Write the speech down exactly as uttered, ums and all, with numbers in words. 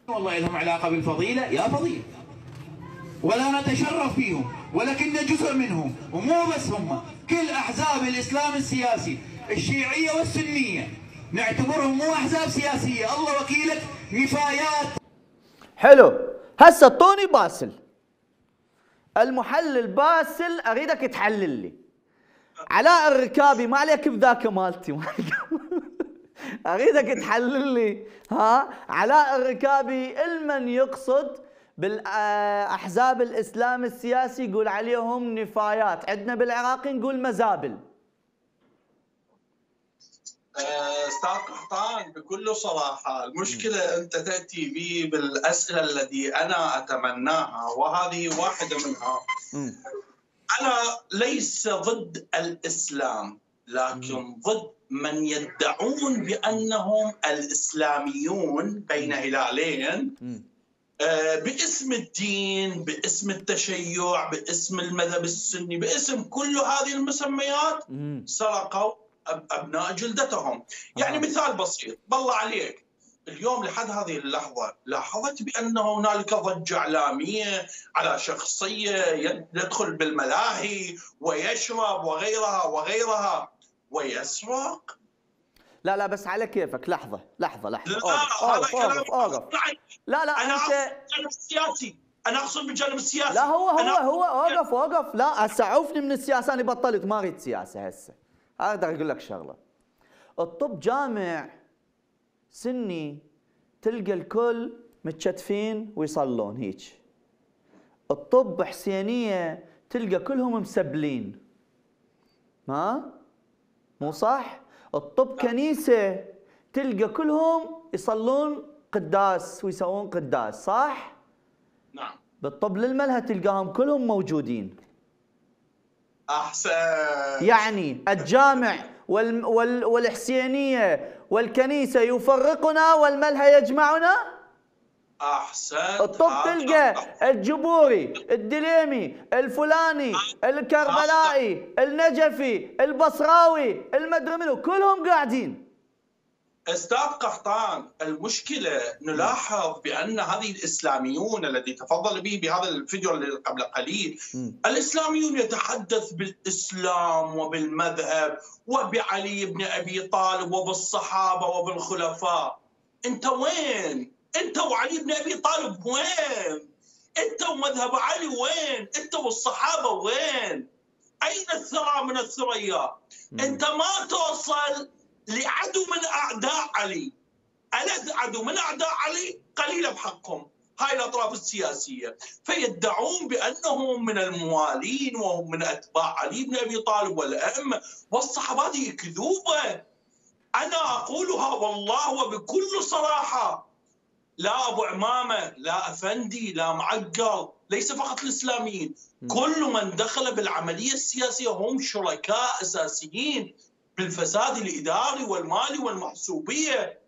والله لهم علاقة بالفضيلة يا فضيلة، ولا نتشرف فيهم، ولكن جزء منهم، ومو بس هم، كل أحزاب الإسلام السياسي الشيعية والسنية نعتبرهم مو أحزاب سياسية، الله وكيلك نفايات. حلو، هسه طوني باسل، المحلل باسل اريدك تحلل لي. علاء الركابي ما عليك بذاك مالتي اريدك تحلل لي. ها علاء الركابي المن يقصد بالاحزاب الاسلام السياسي يقول عليهم نفايات، عندنا بالعراق نقول مزابل. استاذ قحطان بكل صراحه المشكله انت تاتي بي بالاسئله التي انا اتمناها، وهذه واحده منها. م. انا ليس ضد الاسلام، لكن م. ضد من يدعون بانهم الاسلاميون بين هلالين آه باسم الدين، باسم التشيع، باسم المذهب السني، باسم كل هذه المسميات سرقوا أبناء جلدتهم. يعني آه. مثال بسيط بالله عليك، اليوم لحد هذه اللحظة لاحظت بأنه هنالك ضجة إعلامية على شخصية يدخل بالملاهي ويشرب وغيرها وغيرها ويسرق. لا لا بس على كيفك، لحظة لحظة لحظة، لا أوقف أوقف أوقف. لا لا أنا أنت أقصد بالجانب السياسي، أنا أقصد بالجانب السياسي. لا هو هو هو أوقف أوقف. لا هسه عوفني من السياسة، أنا بطلت ما أريد سياسة هسه. أقدر أقول لك شغلة، الطب جامع سني تلقى الكل متشتفين ويصلون هيك، الطب حسينية تلقى كلهم مسبلين، ها مو صح؟ الطب كنيسة تلقى كلهم يصلون قداس ويسوون قداس، صح؟ نعم. بالطب للملهى تلقاهم كلهم موجودين. أحسن. يعني الجامع وال وال والحسينية والكنيسة يفرقنا والملهى يجمعنا. أحسنت. الطب تلقى الجبوري، الدليمي، الفلاني، الكربلائي، النجفي، البصراوي، المدري منو، كلهم قاعدين. استاذ قحطان، المشكله نلاحظ بان هذه الاسلاميون الذي تفضل به بهذا الفيديو اللي قبل قليل، م. الاسلاميون يتحدث بالاسلام وبالمذهب وبعلي بن ابي طالب وبالصحابه وبالخلفاء. انت وين؟ انت وعلي بن ابي طالب وين؟ انت ومذهب علي وين؟ انت والصحابه وين؟ اين الثرى من الثريا؟ انت ما توصل لعدو من أعداء علي. ألد عدو من أعداء علي قليلة بحقهم هاي الأطراف السياسية، فيدعون بأنهم من الموالين وهم من أتباع علي بن أبي طالب والأئمة والصحابة. هذه كذوبة أنا أقولها والله وبكل صراحة. لا أبو عمامة، لا أفندي، لا معقل، ليس فقط الإسلاميين، كل من دخل بالعملية السياسية هم شركاء أساسيين بالفساد الإداري والمالي والمحسوبية.